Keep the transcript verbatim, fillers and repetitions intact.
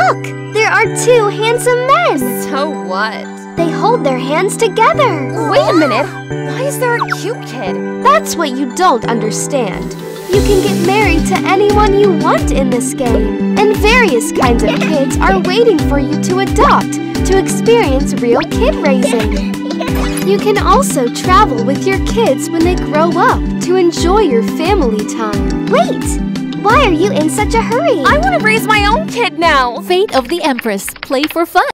Look! There are two handsome men! So what? They hold their hands together! Wait a minute! Why is there a cute kid? That's what you don't understand. You can get married to anyone you want in this game. And various kinds of kids are waiting for you to adopt to experience real kid raising. You can also travel with your kids when they grow up to enjoy your family time. Wait! Why are you in such a hurry? I want to raise my own kid now! Fate of the Empress. Play for fun.